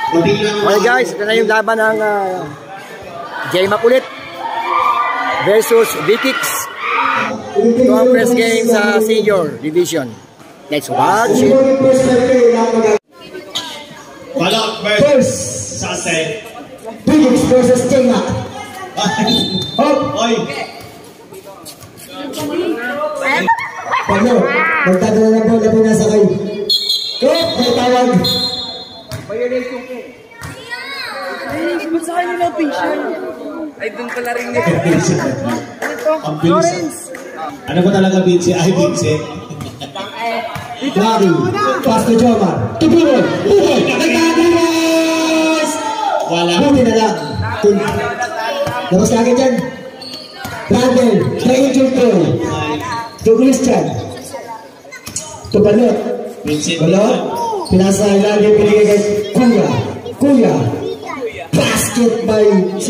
Okay guys, ito na yung laban ng J Makulit versus V-Kicks. Ito ang first game sa senior division. Let's watch it. Balak versus Sase. V-Kicks versus J Mac. Oy! Pagno, magtatawa na po na po nasa kayo. May tawag. Ba't sa kanya ng patient? Ay, doon pala rin niya. Ang bilis. Ano ba talaga, Vince? Ay, Vince. Mari, pass to Jomar. Tupulon, Buhol, nagkakalas! Wala. Buti na lang. Labas ka agad dyan. Brandon, na-injured ko. To Christian. To Balot. Balot. Pinasa ilalim, pinigay kay Kuya. Kuya. Basket by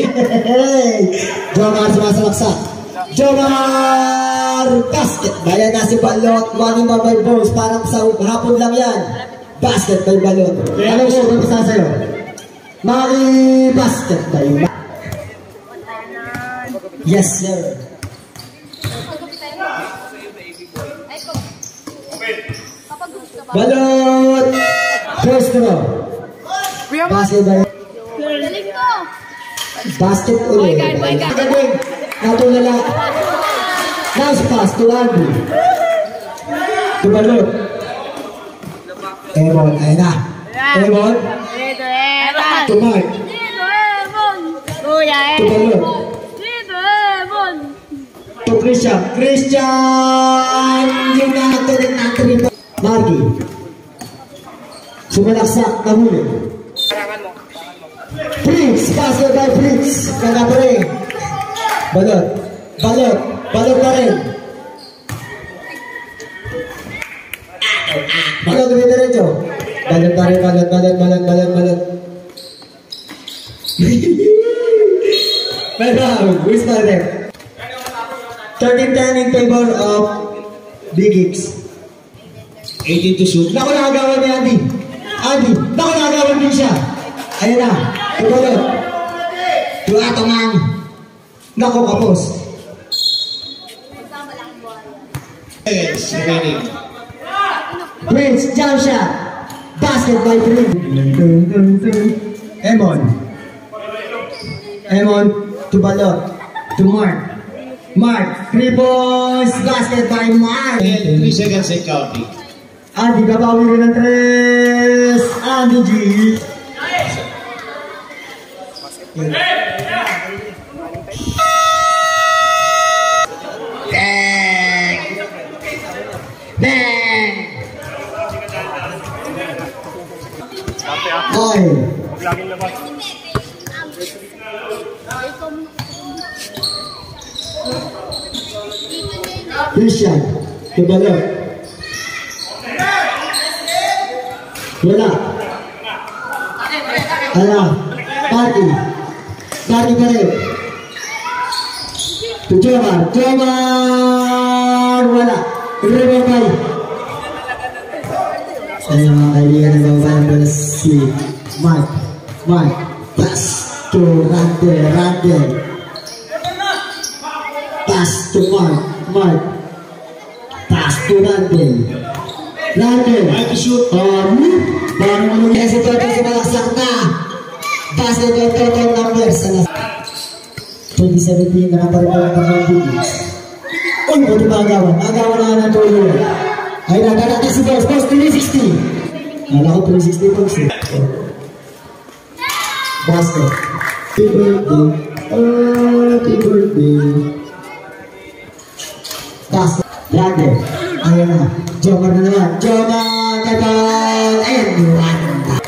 Jomar sumasalaksak. Jomar! Basket by yan na si Balot. Money man by balls. Parang sa hapon lang yan. Basket by Balot. Anong score pa sa'yo? Mari basket by. Yes sir. Balot! First row. Basket by. Basket ulit. Gagawin. Natulala. Nice pass to Andy. To Balot. Ebon. Ayan na. Ebon. To Mark. To Balot. To Christian. Christian! Yung nakatulit na trip. Marky. Sumalaksak na huli. Prince, basket by Prince. Kanapre. Balot. Balot. Balot na rin. Balot, ulit na rin ito. Balot na rin, balot, balot, balot, balot, balot. Pero, who's not there? 13-10 in favor of V-Kicks. 18 to shoot. Naku, nakagawan ni Andy. Andy, naku, nakagawan din siya. Ayan na. Tumalot. Tuwato man. Naku, kapos. Yes, remaining. Prince, jump shot. Basket by Prince. Emon. Emon. To Balot. To Mark. Mark. 3 points. Basket by Mark. 3 seconds and counting. Andy, babawi rin ng 3. Andy G. Bang! Bang! Oy! Christian, to Balot. Wala. Ala, Party. Party pa rin. To Jomar. Jomar! Wala. Remember. Ayun mga kaibigan na babayan ko na si Mike. Mike. Pass to Randall. Randall. Pass to Mark. Mark. Pass to Randall. Randall. Baru menunggu si Toto si malaksak na. Basket by Toto numbers. 2017 nakaparepalan ng mga V-Kicks. Uy, buti ba agawan? Agawan na ng tuloy. Ay, nagalata si Boss. Boss, 360. Nala ko 360 po siya. Basket. Happy birthday. Happy birthday. Basket. Randall. Ayan na. Jomar na naman. Jomar! Kagawad! And one.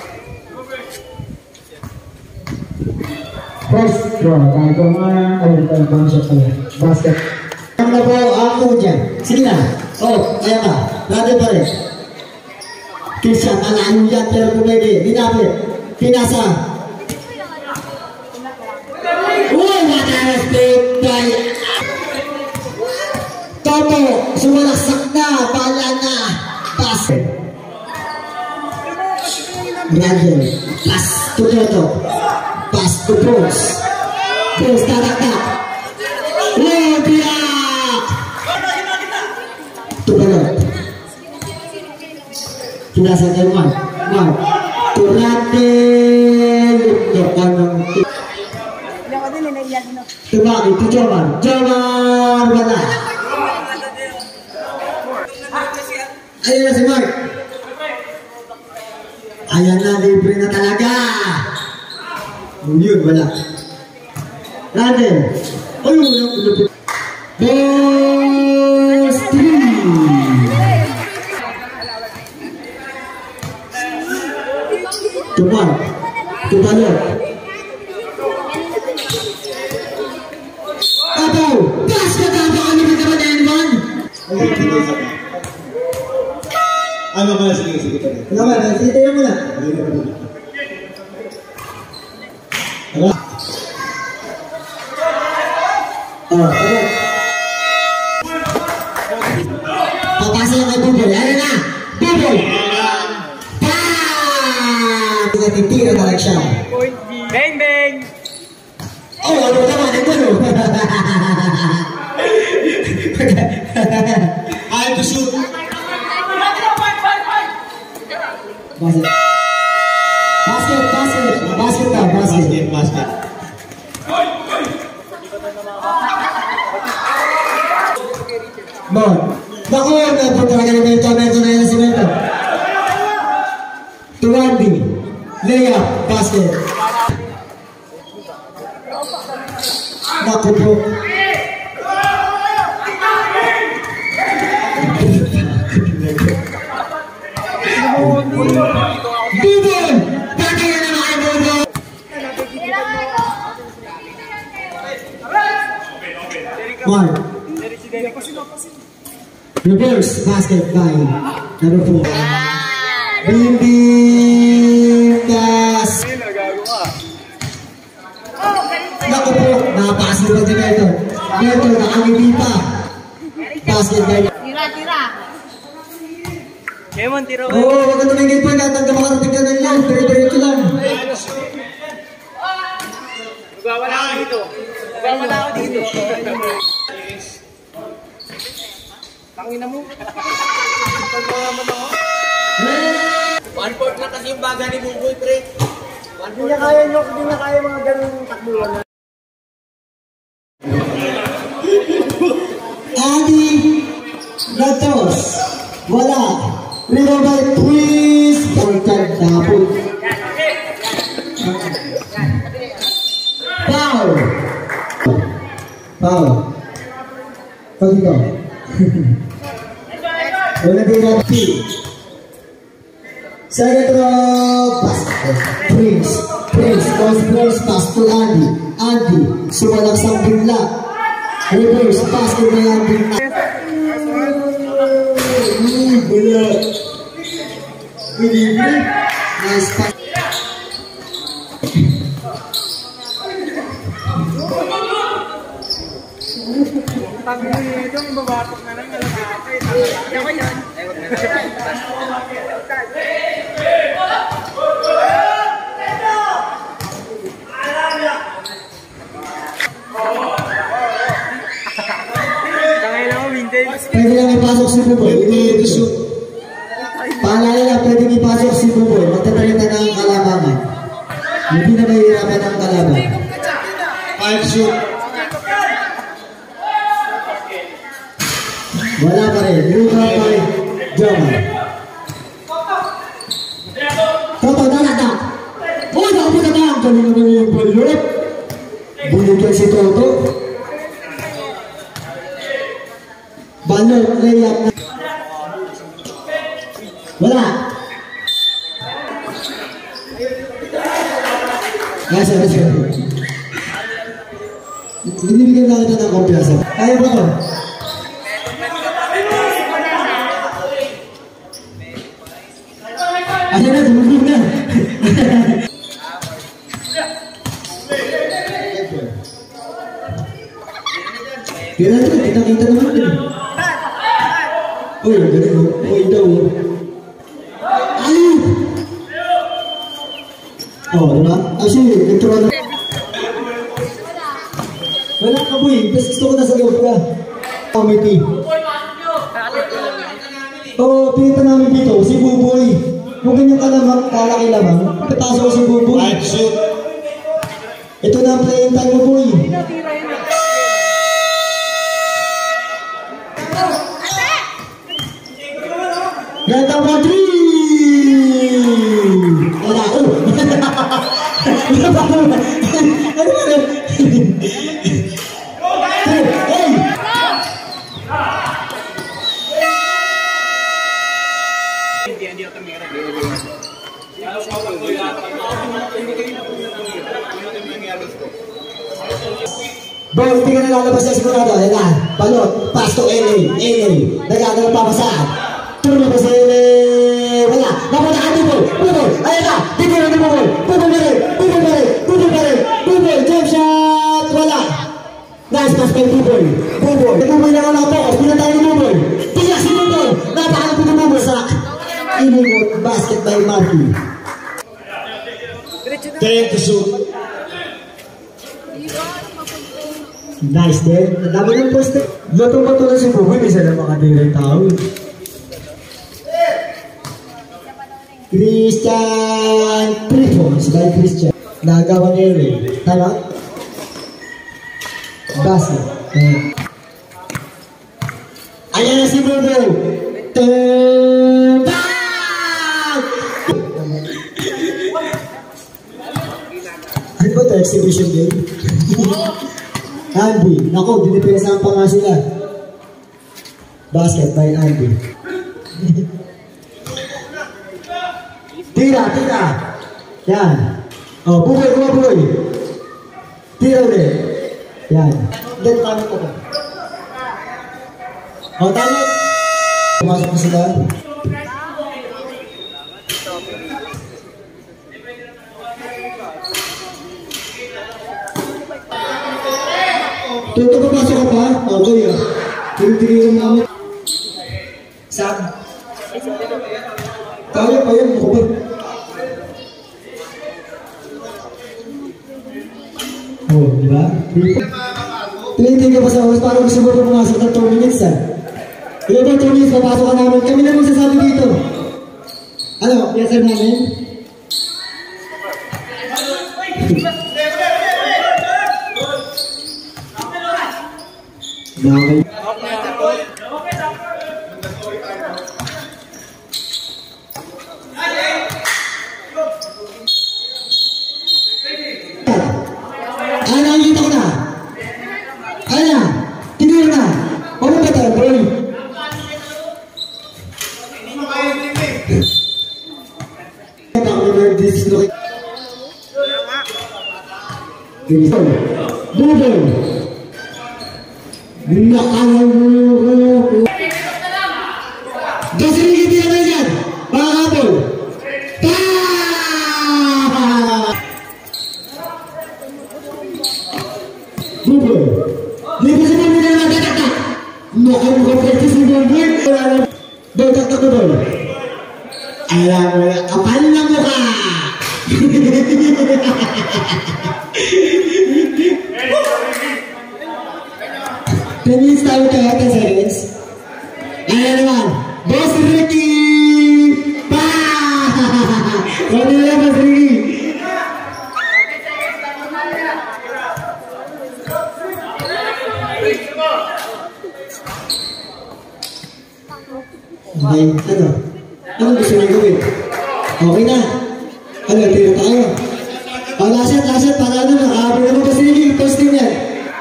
First draw. Kaya Jomar. Ayun, bang shot pala. Basket. Ang na po ang mo dyan. Sige na. Oh, ayan ka. Randall pa rin. Christian, alayo yan. Pero pumede. Binapit. Pinasa. Uy, matalas by Toto. Sumalaksak na. Bala na. Basket. Randall. Pass to Toto. Pass to Bruce. Bruce tatak-tak. Biak. To Balot. Kinasa kay Mark. Turate. Tumagi to Jomar. Jomar wala. Ayan na si Mark. Ayan na, libre na talaga. Yun, wala. Randall. Ayun, Boss 3. Tumar. Tumalot. Abaw. Basket na ba kami naman na N1? Ano ba? Sige. Ano ba? Sige mo na. Ano? Papasa yung kay Buboy. Ano na? Buboy! Titira na lang siya. Bang, bang! Oh, ano naman? Ano? I have to shoot. Basket. Bon. Naku, napunta na ganito yung torneo na yun si Mento. Tuwandi. Layup. Basket. Naku po. Bubon! Patay na naman kayo, Bubon! Mark. Reverse basket by number 4. Bimbing pass. Naku po, nakapasok pa din ito. Ito, nakangiti pa. Basket by. Tira. Kemon, tira. Oo, wag ka tumingin po. Hanggang makarating ka ng lang. Dire-diretso lang. Magwawala ako dito. Tangina mo. One-fourth na kasi yung baga ni Buboy, pre. Hindi niya kaya mga ganun takbuhan. Adi Ratos. Wala. Rebound twist. Portad tapon. Foul. Pagito. Wala din natin. Second row, pass. Prince, pass to Andy, sumalak sa bigla. Reverse, pass to Andy. Bala. Nice pass. Itong babatok na lang, nalagapay. Ako yan. Pwede lang ipasok si Buboy. Paalala lang, pwede ipasok si Buboy. Magtatalita ng kalabangan. Hindi na mahihirapan ang kalaban. 5 shoot. Wala pa rin. Luka pa rin. Jomar. Toto, nalatak. Oh, nakapunta ba? Ang galing naman yung balot. Buligan si Toto. Balot, layup na. Wala. Sorry. Binibigyan lang ito ng kumpiyansa. Kaya ba ito? Ayan na, tumulog na. Kaya ito, kita-kita naman din. Oh, yung galing mo. Oh, ito. Ayun! Oh, diba? Actually, intro na. Wala ka, boy. Basta gusto ko na sa loob ka. Committee. Oo, pinita namin dito, si Buboy. Kung ganyan ka naman, kalaki lamang, papasok ko si Buboy. Right shoot. Ito na ang playing time mo, boy. Ganda mo, 3! Wala, oh! Ano ba? Ano ba? Hey! Bro, hindi ka nalalabas na sigurado. Ayan na. Balot. Pass to LA. Nagagano pa masaan. Turno pa sa LA. Wala. Napunaan Bubol. Bubol. Ayan na. Bubol na Bubol. Bubol na rin. Bubol na rin. Bubol na rin. Bubol. Jump shot. Wala. Nice pass kay Bubol. Bubol. Bubol na wala po. Pinatay ni Bubol. Tiga si Bubol. Napakalap ko ni Bubol sa Iningot. Basket by Marky. Take the shoot. Nice din. Ang dami ng poste. Bato-bato na si Buboy. Isa na makadirang tao. Christian 3 points by Christian. Nagawa niya yun eh. Tama? Basket. Ayan na si Buboy. Ano ba ito? Exhibition game? Andy. Naku, dinipilasan pa nga sila. Basket by Andy. Tira. Yan. Oh, Buboy. Tira ulit. Yan. Then, tamit ko ba? Oh, tamit. Pumasok na sila. Tuto papasok ka pa? Okay ah. Tigil-tigil namin. Saan? Kaya pa yan, mukha ba? Oh, diba? Tigil-tigil ka pa sa oras, parang gusto mo pa pumasok ng 2 minutes ah. Ilan ba 2 minutes, papasok ka namin. Kami na magsasabi dito. Ano, PSM namin? Bakit? Nakikita ko na. Ano na? Tigil na. Ano ba tayo, bro? Bubol. Nakalaro. Gasirigit yan na yan. Mga kapol. Bubol. Libre sa Bubol na nagtatak. Nakapag-practice ni Bubol. Nagtatak na Bubol. Alam mo na, kapal na mukha. Tennis tayo kaya 10 seconds. Ayan naman. Boss Ricky! Pa! Ano na Boss Ricky? Okay, ano? Ano gusto niyo gawin? Okay na. Ano, tira tayo. Last shot, para ano, nakahabol naman Boss Ricky. Posting yan.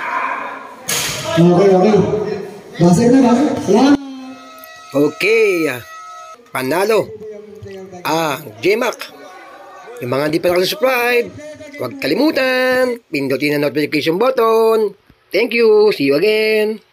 Okay. Basag na. Salamat. Okay. Panalo. JMac. Yung mga hindi pa nakasubscribe, huwag kalimutan. Pindutin ang notification button. Thank you. See you again.